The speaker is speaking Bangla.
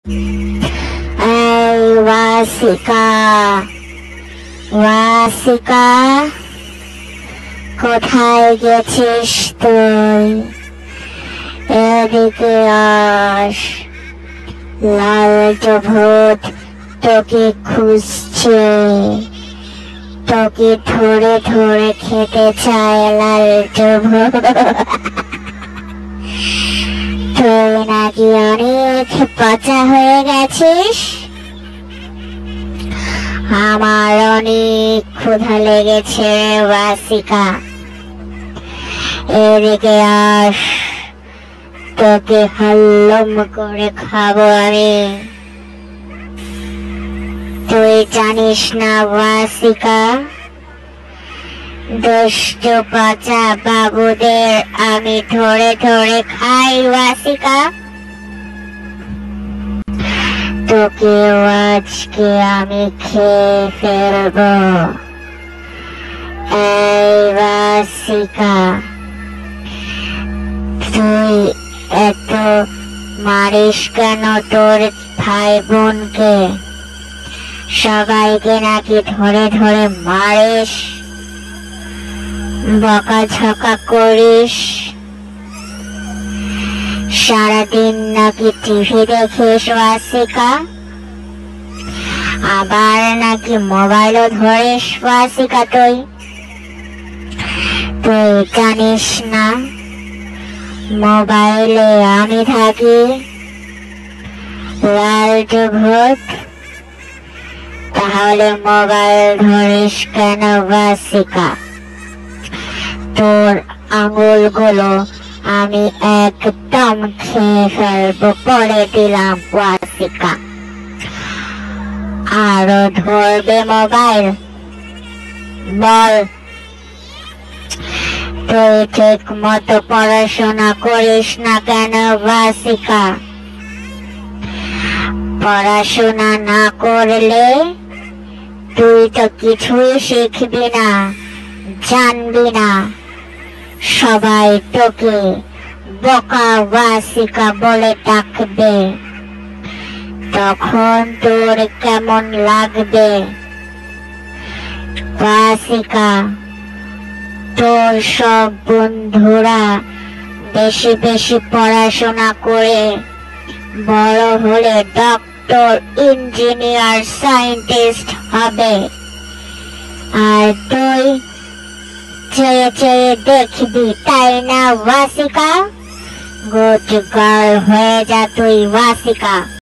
এই ওয়াসিকা, ওয়াসিকা, কোথায় গেছিস তুই? এদিকে আস, লালটু ভূত তোকে খুঁজছে, তোকে ধরে ধরে খেতে চায় লালটু ভূত। তুই নাকি অনেক পচা হয়ে গেছিস। আমার অনেক ক্ষুধা লেগেছে ওয়াসিকা, এদিকে আস, তোকে হাল্লুম করে খাবো আমি। তুই জানিস না ওয়াসিকা, দুষ্টু পচা বাবুদের আমি ধরে ধরে খাই ওয়াসিকা। তোকে আজকে আমি খেয়ে ফেলবো। এই ওয়াসিকা, তুই এত মারিস কেন তোর ভাই বোনকে? সবাইকে নাকি ধরে ধরে মারিস, বকাঝকা করিস, সারাদিন নাকি টিভি দেখিস ওয়াসিকা, আবার নাকি মোবাইলও ধরিস ওয়াসিকা। তুই জানিস না মোবাইলে আমি থাকি লালটু ভূত? তাহলে মোবাইল ধরিস কেন ওয়াসিকা? তোর আঙুলগুলো আমি একদম খেয়ে ফেলবো বলে দিলাম ওয়াসিকা। আরো ধরবে মোবাইল? বল, তুই ঠিক মতো পড়াশোনা করিস না কেন ওয়াসিকা? পড়াশোনা না করলে তুই তো কিছুই শিখবি না, জানবি না। সবাই তোকে বোকা ওয়াসিকা বলে ডাকবে, তখন তোর কেমন লাগবে ওয়াসিকা? তোর সব বন্ধুরা বেশি বেশি পড়াশোনা করে বড় হলে ডক্টর, ইঞ্জিনিয়ার, সায়েন্টিস্ট হবে, আর তুই চেয়ে চেয়ে দেখবি, তাই না ওয়াসিকা? গুড গার্ল হয়ে যা তুই ওয়াসিকা।